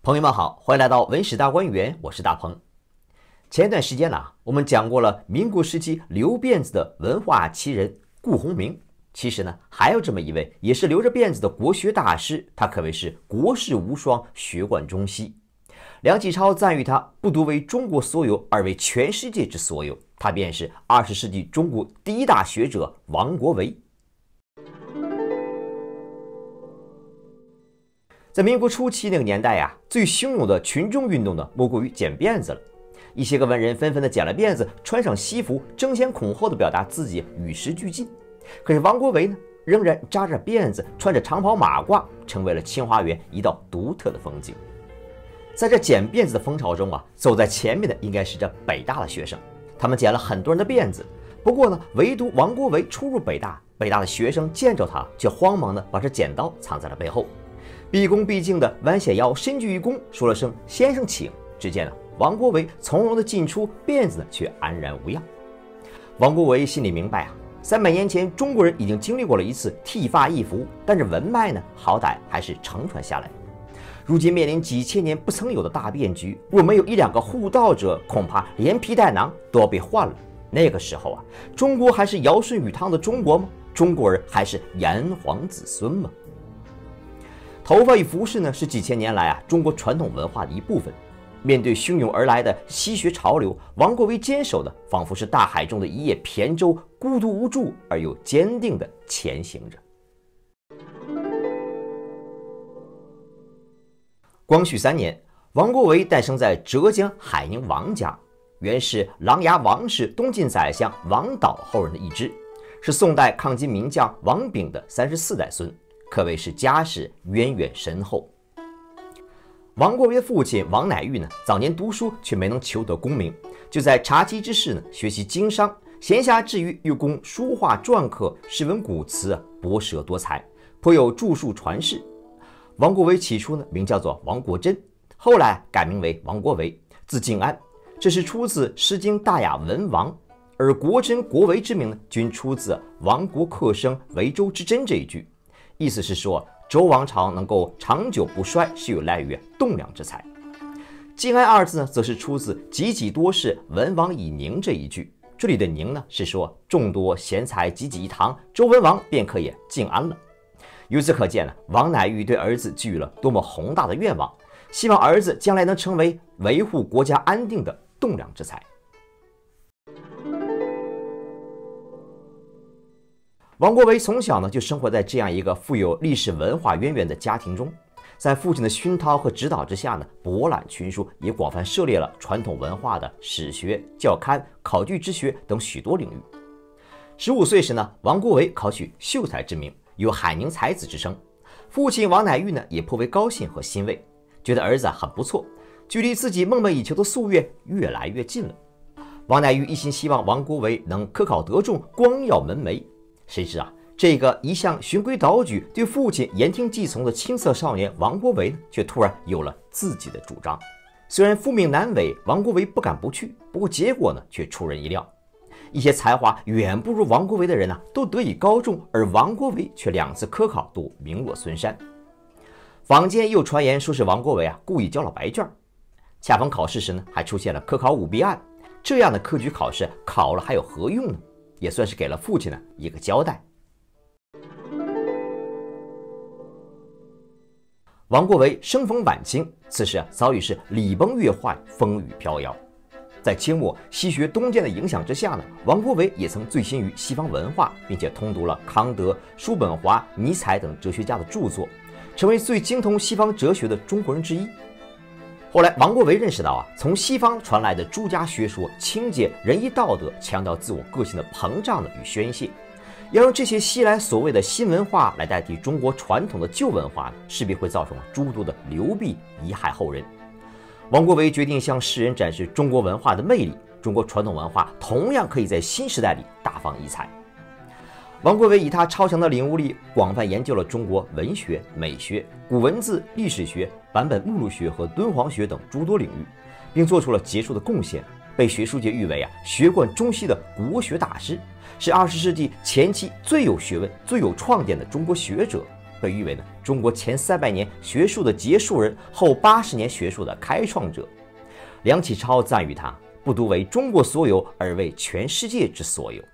朋友们好，欢迎来到文史大观园，我是大鹏。前段时间呢，我们讲过了民国时期留辫子的文化奇人顾鸿铭。其实呢，还有这么一位也是留着辫子的国学大师，他可谓是国士无双，学贯中西。梁启超赞誉他不独为中国所有，而为全世界之所有。他便是20世纪中国第一大学者王国维。在民国初期那个年代呀，最汹涌的群众运动呢，莫过于剪辫子了。一些个文人纷纷的剪了辫子，穿上西服，争先恐后的表达自己与时俱进。可是王国维呢，仍然扎着辫子，穿着长袍马褂，成为了清华园一道独特的风景。在这剪辫子的风潮中啊，走在前面的应该是这北大的学生，他们剪了很多人的辫子。不过呢，唯独王国维初入北大，北大的学生见着他，却慌忙的把这剪刀藏在了背后。毕恭毕敬的弯下腰，深鞠一躬，说了声先生请。只见呢，王国维从容的进出，辫子却安然无恙。王国维心里明白啊，300年前中国人已经经历过了一次剃发易服，但是文脉呢，好歹还是承传下来。如今面临几千年不曾有的大变局，若没有1、2个护道者，恐怕连皮带囊都要被换了。那个时候啊，中国还是尧舜禹汤的中国吗？中国人还是炎黄子孙吗？头发与服饰呢，是几千年来啊中国传统文化的一部分。面对汹涌而来的西学潮流，王国维坚守的仿佛是大海中的一叶扁舟，孤独无助而又坚定地前行着。光绪3年，王国维诞生在浙江海宁王家，原是琅琊王氏东晋宰相王导后人的一支，是宋代抗金名将王炳的34代孙，可谓是家世渊源深厚。王国维的父亲王乃玉呢，早年读书却没能求得功名，就在茶几之室呢学习经商，闲暇之余又攻书画篆刻、诗文古词，博舌多才，颇有著述传世。王国维起初呢名叫做王国珍，后来改名为王国维，字敬安，这是出自《诗经·大雅·文王》，而国珍、国维之名呢，均出自亡国客生维州之珍这一句，意思是说周王朝能够长久不衰，是有赖于栋梁之才。敬安2字呢，则是出自济济多士文王以宁这一句，这里的宁呢，是说众多贤才济济一堂，周文王便可以敬安了。由此可见呢，王乃玉对儿子寄予了多么宏大的愿望，希望儿子将来能成为维护国家安定的栋梁之才。王国维从小呢就生活在这样一个富有历史文化渊源的家庭中，在父亲的熏陶和指导之下呢，博览群书，也广泛涉猎了传统文化的史学、教刊、考据之学等许多领域。15岁时呢，王国维考取秀才之名，有海宁才子之称。父亲王乃玉呢也颇为高兴和欣慰，觉得儿子很不错，距离自己梦寐以求的夙愿越来越近了。王乃玉一心希望王国维能科考得中，光耀门楣。谁知啊，这个一向循规蹈矩、对父亲言听计从的青涩少年王国维呢，却突然有了自己的主张。虽然父命难违，王国维不敢不去，不过结果呢却出人意料。一些才华远不如王国维的人呢，都得以高中，而王国维却2次科考都名落孙山。坊间又传言说是王国维故意交了白卷，恰逢考试时呢，还出现了科考舞弊案。这样的科举考试考了还有何用呢？也算是给了父亲呢一个交代。王国维生逢晚清，此时早已是礼崩乐坏，风雨飘摇。在清末西学东渐的影响之下呢，王国维也曾醉心于西方文化，并且通读了康德、叔本华、尼采等哲学家的著作，成为最精通西方哲学的中国人之一。后来王国维认识到从西方传来的诸家学说，清洁仁义道德，强调自我个性的膨胀与宣泄，要用这些西来所谓的新文化来代替中国传统的旧文化，势必会造成诸多的流弊，贻害后人。王国维决定向世人展示中国文化的魅力，中国传统文化同样可以在新时代里大放异彩。王国维以他超强的领悟力，广泛研究了中国文学、美学、古文字、历史学、版本目录学和敦煌学等诸多领域，并做出了杰出的贡献，被学术界誉为学贯中西的国学大师，是20世纪前期最有学问、最有创建的中国学者。 被誉为中国前300年学术的结束人，后80年学术的开创者。梁启超赞誉他不独为中国所有，而为全世界之所有。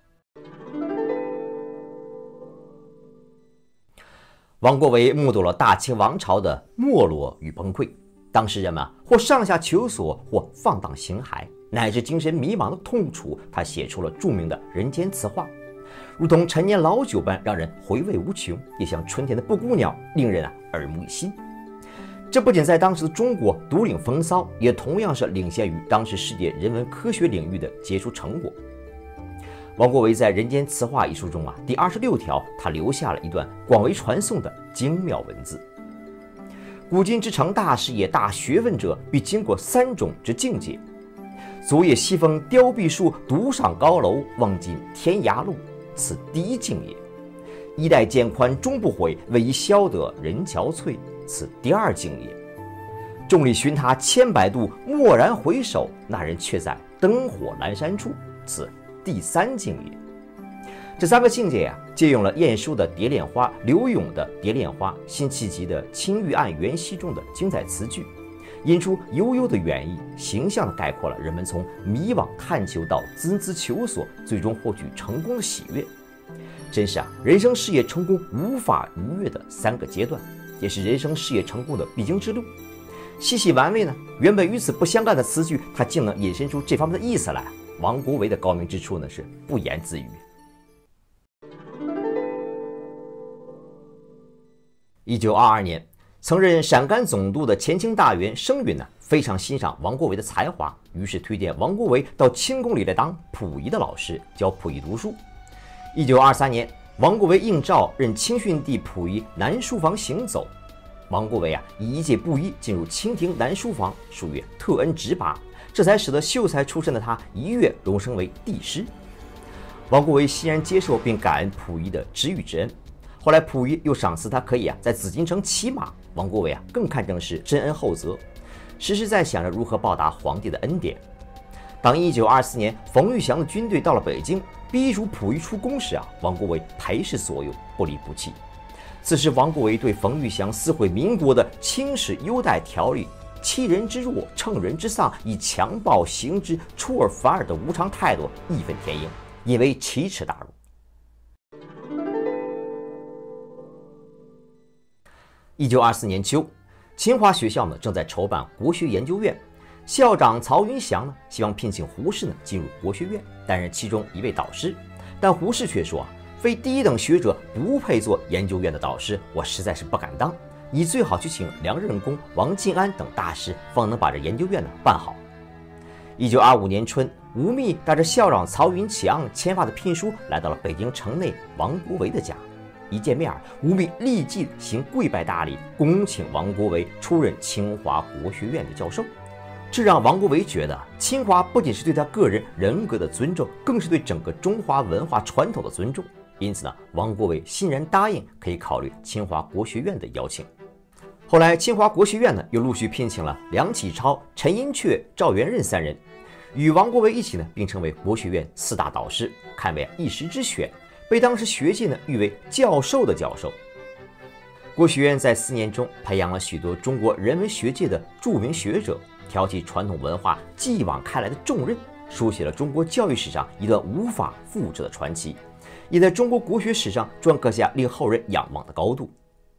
王国维目睹了大清王朝的没落与崩溃，当时人们或上下求索，或放荡形骸，乃至精神迷茫的痛楚，他写出了著名的人间词话，如同陈年老酒般让人回味无穷，也像春天的布谷鸟，令人耳目一新。这不仅在当时的中国独领风骚，也同样是领先于当时世界人文科学领域的杰出成果。王国维在《人间词话》一书中第26条，他留下了一段广为传颂的精妙文字：古今之成大事业、大学问者，必经过3种之境界。昨夜西风凋碧树，独上高楼，望尽天涯路，此第一境也。衣带渐宽终不悔，为伊消得人憔悴，此第2境也。众里寻他千百度，蓦然回首，那人却在灯火阑珊处，此第3境也。这3个境界借用了晏殊的《蝶恋花》、柳永的《蝶恋花》、辛弃疾的《青玉案元夕》中的精彩词句，引出悠悠的远意，形象地概括了人们从迷惘探求到孜孜求索，最终获取成功的喜悦。真是人生事业成功无法逾越的3个阶段，也是人生事业成功的必经之路。细细玩味原本与此不相干的词句，它竟能引申出这方面的意思来。王国维的高明之处是不言自喻。1922年，曾任陕甘总督的前清大员盛允非常欣赏王国维的才华，于是推荐王国维到清宫里来当溥仪的老师，教溥仪读书。1923年，王国维应召任清训帝溥仪南书房行走。王国维以一介布衣进入清廷南书房，属于特恩直拔，这才使得秀才出身的他一跃荣升为帝师。王国维欣然接受并感恩溥仪的知遇之恩。后来溥仪又赏赐他可以在紫禁城骑马，王国维更看成是真恩厚泽，时时在想着如何报答皇帝的恩典。当1924年冯玉祥的军队到了北京，逼逐溥仪出宫时王国维陪侍所有，不离不弃。此时王国维对冯玉祥撕毁民国的清史优待条例、欺人之弱、乘人之丧、以强暴行之、出尔反尔的无常态度义愤填膺，引为奇耻大辱。1924年秋，清华学校正在筹办国学研究院，校长曹云祥希望聘请胡适进入国学院，担任其中一位导师，但胡适却说非第一等学者不配做研究院的导师，我实在是不敢当。你最好去请梁任公、王晋安等大师，方能把这研究院办好。1925年春，吴宓带着校长曹云强签发的聘书来到了北京城内王国维的家。一见面，吴宓立即行跪拜大礼，恭请王国维出任清华国学院的教授。这让王国维觉得，清华不仅是对他个人人格的尊重，更是对整个中华文化传统的尊重。因此王国维欣然答应可以考虑清华国学院的邀请。后来清华国学院又陆续聘请了梁启超、陈寅恪、赵元任3人，与王国维一起并称为国学院4大导师，堪为一时之选，被当时学界誉为教授的教授。国学院在4年中培养了许多中国人文学界的著名学者，挑起传统文化继往开来的重任，书写了中国教育史上一段无法复制的传奇，也在中国国学史上篆刻下令后人仰望的高度。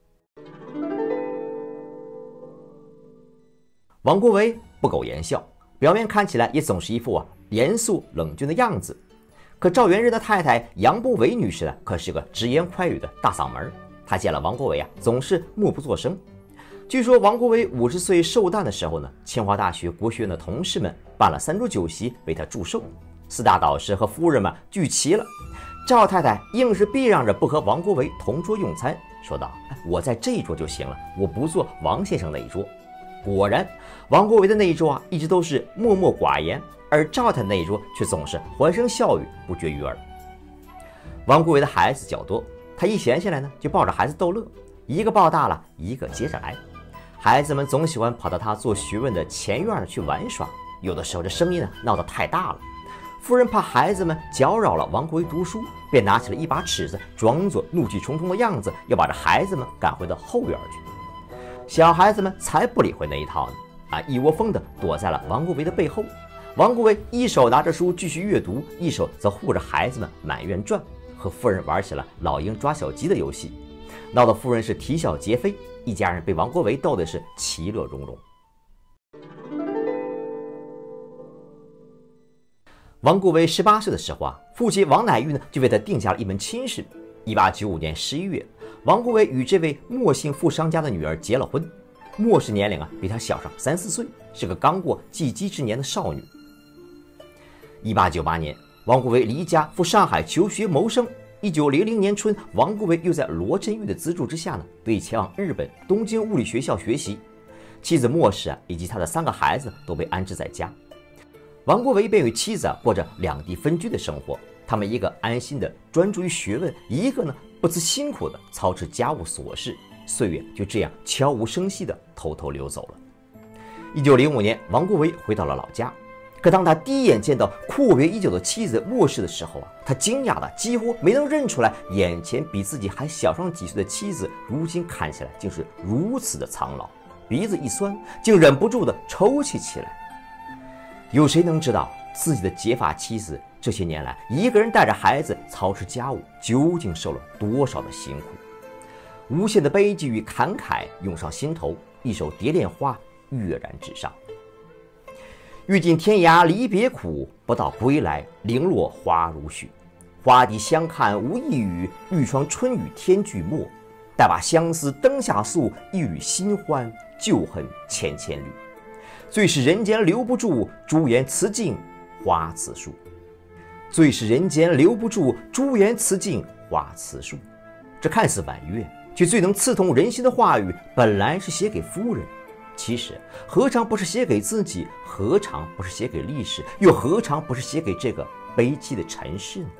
王国维不苟言笑，表面看起来也总是一副严肃冷峻的样子。可赵元任的太太杨步伟女士可是个直言快语的大嗓门，她见了王国维总是默不作声。据说王国维50岁寿诞的时候清华大学国学院的同事们办了3桌酒席为他祝寿，4大导师和夫人们聚齐了。赵太太硬是避让着不和王国维同桌用餐，说道：“我在这一桌就行了，我不坐王先生那一桌。”果然，王国维的那一桌一直都是默默寡言，而赵太太那一桌却总是欢声笑语不绝于耳。王国维的孩子较多，他一闲下来就抱着孩子逗乐，一个抱大了，一个接着来。孩子们总喜欢跑到他做学问的前院去玩耍，有的时候这声音闹得太大了， 夫人怕孩子们搅扰了王国维读书，便拿起了一把尺子，装作怒气冲冲的样子，要把这孩子们赶回到后院去。小孩子们才不理会那一套呢，一窝蜂地躲在了王国维的背后。王国维一手拿着书继续阅读，一手则护着孩子们满院转，和夫人玩起了老鹰抓小鸡的游戏，闹得夫人是啼笑皆非，一家人被王国维逗的是其乐融融。王国维18岁的时候父亲王乃玉就为他定下了一门亲事。1895年11月，王国维与这位莫姓富商家的女儿结了婚。莫氏年龄比他小上3、4岁，是个刚过及笄之年的少女。1898年，王国维离家赴上海求学谋生。1900年春，王国维又在罗振玉的资助之下得以前往日本东京物理学校学习。妻子莫氏以及他的3个孩子都被安置在家。王国维便与妻子过着两地分居的生活，他们一个安心的专注于学问，一个不辞辛苦的操持家务琐事，岁月就这样悄无声息的偷偷流走了。1905年，王国维回到了老家，可当他第一眼见到阔别已久的妻子莫氏的时候他惊讶的几乎没能认出来，眼前比自己还小上几岁的妻子，如今看起来竟是如此的苍老，鼻子一酸，竟忍不住的抽泣起来。有谁能知道自己的结发妻子这些年来一个人带着孩子操持家务，究竟受了多少的辛苦？无限的悲剧与感慨涌上心头，一首《蝶恋花》跃然纸上。欲尽天涯离别苦，不到归来零落花如许。花底相看无一语，玉窗春雨天俱没。待把相思灯下诉，一缕新欢旧恨千千缕。最是人间留不住，朱颜辞镜花辞树。最是人间留不住，朱颜辞镜花辞树。这看似婉约，却最能刺痛人心的话语，本来是写给夫人，其实何尝不是写给自己？何尝不是写给历史？又何尝不是写给这个悲戚的尘世呢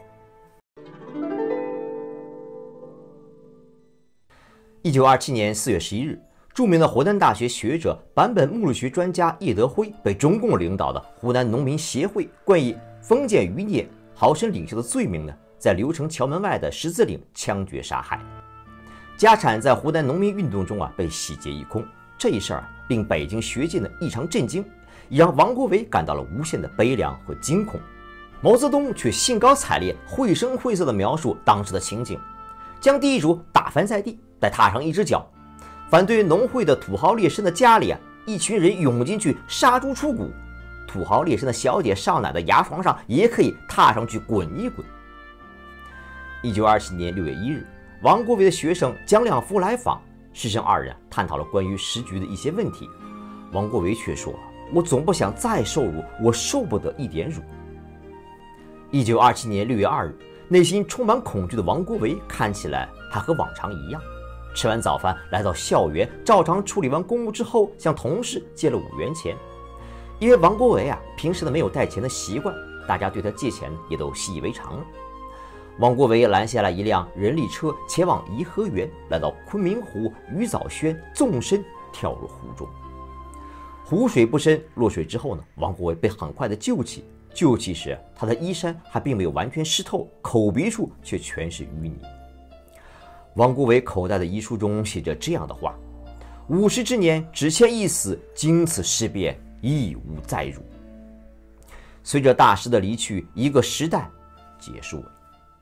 ？1927年4月11日，著名的湖南大学学者、版本目录学专家叶德辉被中共领导的湖南农民协会冠以封建余孽、好生领袖的罪名在刘城桥门外的十字岭枪决杀害。家产在湖南农民运动中被洗劫一空。这一事令北京学界异常震惊，也让王国维感到了无限的悲凉和惊恐。毛泽东却兴高采烈、绘声绘色地描述当时的情景，将地主打翻在地，再踏上一只脚。反对农会的土豪劣绅的家里一群人涌进去杀猪出骨，土豪劣绅的小姐少奶的牙床上也可以踏上去滚一滚。1927年6月1日，王国维的学生姜亮夫来访，师生二人探讨了关于时局的一些问题。王国维却说：“我总不想再受辱，我受不得一点辱。”1927年6月2日，内心充满恐惧的王国维看起来还和往常一样。吃完早饭，来到校园，照常处理完公务之后，向同事借了5元钱。因为王国维平时没有带钱的习惯，大家对他借钱也都习以为常了。王国维拦下了一辆人力车，前往颐和园，来到昆明湖鱼藻轩，纵身跳入湖中。湖水不深，落水之后王国维被很快的救起。救起时，他的衣衫还并没有完全湿透，口鼻处却全是淤泥。王国维口袋的遗书中写着这样的话：“50之年，只欠一死，经此事变，亦无再辱。”随着大师的离去，一个时代结束了。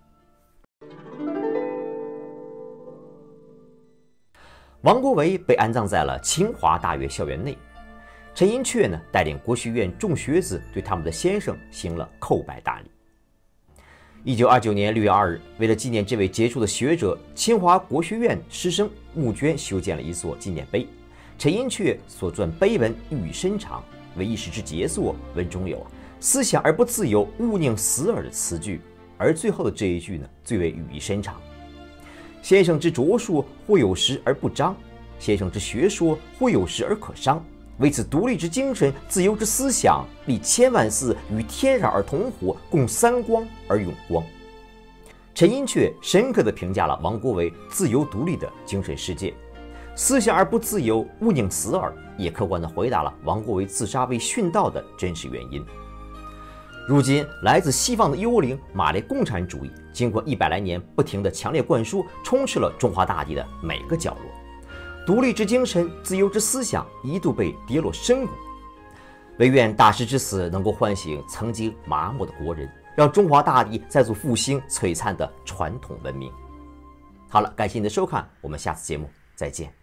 王国维被安葬在了清华大学校园内。陈寅恪带领国学院众学子对他们的先生行了叩拜大礼。1929年6月2日，为了纪念这位杰出的学者，清华国学院师生募捐修建了一座纪念碑。陈寅恪所撰碑文寓意深长，为一时之杰作。文中有“思想而不自由，勿宁死耳”的词句，而最后的这一句最为寓意深长。先生之着述，或有时而不彰；先生之学说，或有时而可商。为此独立之精神，自由之思想，立千万寺，与天然而同火，共三光而永光。陈寅恪深刻地评价了王国维自由独立的精神世界。思想而不自由，勿宁死耳，也客观地回答了王国维自杀为殉道的真实原因。 如今，来自西方的幽灵马列共产主义，经过100来年不停的强烈灌输，充斥了中华大地的每个角落。独立之精神、自由之思想一度被跌落深谷。唯愿大师之死能够唤醒曾经麻木的国人，让中华大地再度复兴璀璨的传统文明。好了，感谢你的收看，我们下次节目再见。